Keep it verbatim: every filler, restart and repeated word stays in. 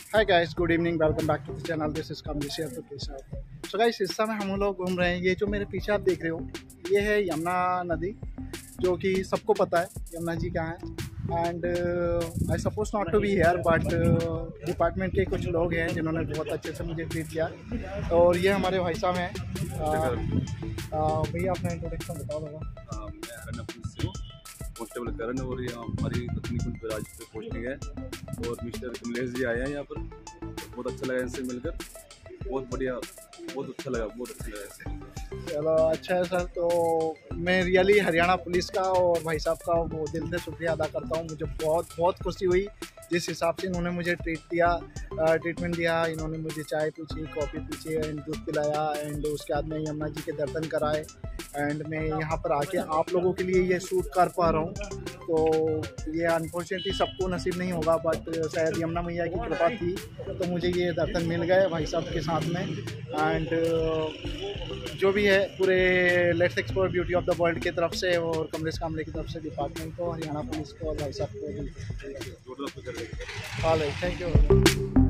Hi guys, good evening, welcome back to the channel. This is Kamlesh here तो कैसे हो। So guys, इस समय हम लोग घूम रहे हैं। ये जो मेरे पीछे आप देख रहे हो, ये है यमुना नदी, जो कि सबको पता है यमुना जी कहाँ है। And I suppose not to be here, but department के कुछ लोग हैं जिन्होंने बहुत अच्छे से मुझे ट्रीट किया। और ये हमारे भाई साहब हैं। uh, भैया अपना इंट्रोडक्शन बताओ बाबा। मैं हरियाणा पुलिस से हूँ, कांस्टेबल करण, और यहाँ हमारी तकनीकुल राज पे पोस्टिंग है। और मिस्टर कमलेश जी आए हैं यहाँ पर, बहुत अच्छा लगा इनसे मिलकर, बहुत बढ़िया, बहुत अच्छा लगा, बहुत अच्छा लगा इनसे। चलो अच्छा है सर। तो मैं रियली हरियाणा पुलिस का और भाई साहब का वो दिल से शुक्रिया अदा करता हूँ। मुझे बहुत बहुत खुशी हुई जिस हिसाब से इन्होंने मुझे ट्रीट दिया, ट्रीटमेंट दिया। इन्होंने मुझे चाय पूछी, कॉफ़ी पूछी एंड दूध पिलाया। एंड उसके बाद में यमुना जी के दर्शन कराए। एंड मैं यहाँ पर आके आप लोगों के लिए ये शूट कर पा रहा हूँ। तो ये अनफॉर्चुनेटली सबको नसीब नहीं होगा, बट शायद यमुना मैया की कृपा थी तो मुझे ये दर्शन मिल गए भाई साहब के साथ में। एंड जो भी है पूरे let's explore beauty of the world की तरफ से और कमलेश कामले की तरफ से डिपार्टमेंट को, हरियाणा पुलिस को और भाई साहब को। All right, thank you.